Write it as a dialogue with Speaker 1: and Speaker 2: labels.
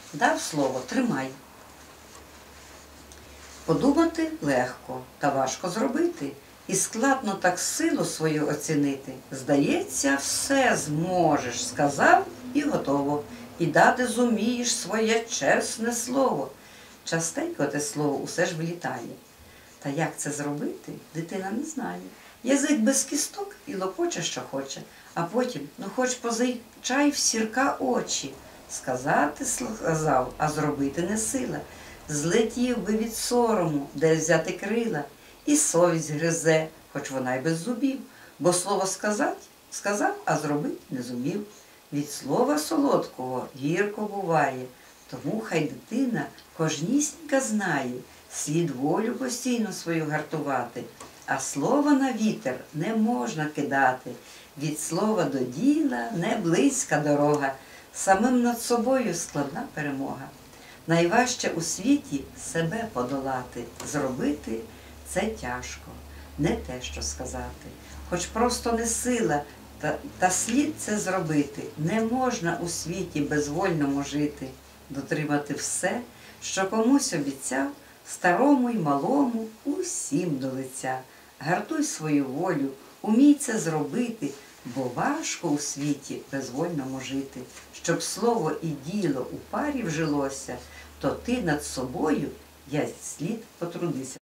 Speaker 1: Дав слово, тримай. Подумати легко, та важко зробити. І складно так силу свою оцінити. Здається, все зможеш, сказав і готово. І дати зумієш своє чесне слово. Частенько те слово усе ж влітає. Та як це зробити, дитина не знає. Язик без кісток і лопоче, що хоче, а потім, хоч позичай в сірка очі. Сказати сказав, а зробити не сила. Злетів би від сорому, де взяти крила, і совість гризе, хоч вона й без зубів, бо слово сказав, а зробить не зумів. Від слова солодкого гірко буває, тому хай дитина кожнісінька знає, слід волю постійно свою гартувати, а слова на вітер не можна кидати. Від слова до діла не близька дорога, самим над собою складна перемога. Найважче у світі себе подолати, зробити це тяжко, не те, що сказати. Хоч просто не сила, та слід це зробити. Не можна у світі безвольному жити, дотримати все, що комусь обіцяв, старому й малому, усім до лиця. Гартуй свою волю, умій це зробити, бо важко у світі безвольному жити. Щоб слово і діло у парі вжилося, то ти над собою, слід потрудися.